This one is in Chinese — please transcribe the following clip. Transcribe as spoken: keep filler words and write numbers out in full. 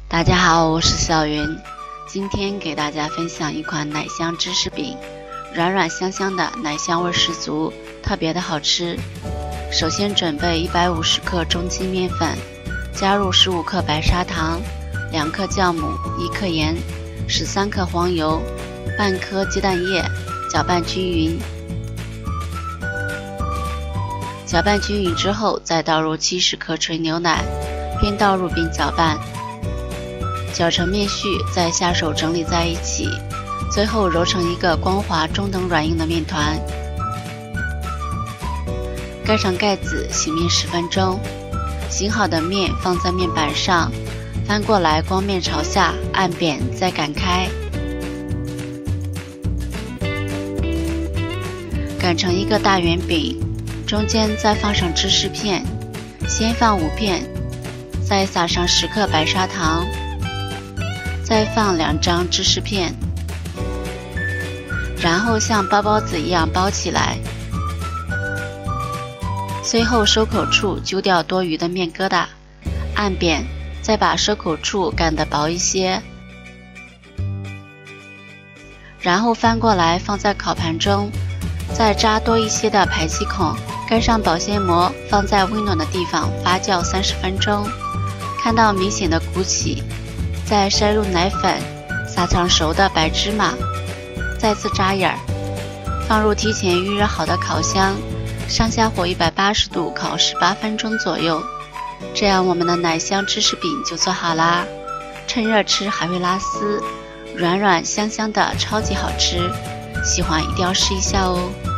大家好，我是小云，今天给大家分享一款奶香芝士饼，软软香香的，奶香味十足，特别的好吃。首先准备一百五十克中筋面粉，加入十五克白砂糖，两克酵母，一克盐，十三克黄油，半颗鸡蛋液，搅拌均匀。搅拌均匀之后，再倒入七十克纯牛奶，边倒入边搅拌。搅成面絮，再下手整理在一起，最后揉成一个光滑中等软硬的面团。盖上盖子，醒面十分钟。醒好的面放在面板上，翻过来光面朝下，按扁再擀开，擀成一个大圆饼，中间再放上芝士片，先放五片，再撒上十克白砂糖。再放两张芝士片，然后像包包子一样包起来。最后收口处揪掉多余的面疙瘩，按扁，再把收口处擀得薄一些。然后翻过来放在烤盘中，再扎多一些的排气孔，盖上保鲜膜，放在温暖的地方发酵三十分钟。看到明显的鼓起，再筛入奶粉，撒上熟的白芝麻，再次扎眼儿，放入提前预热好的烤箱，上下火一百八十度烤十八分钟左右。这样我们的奶香芝士饼就做好啦，趁热吃还会拉丝，软软香香的，超级好吃，喜欢一定要试一下哦。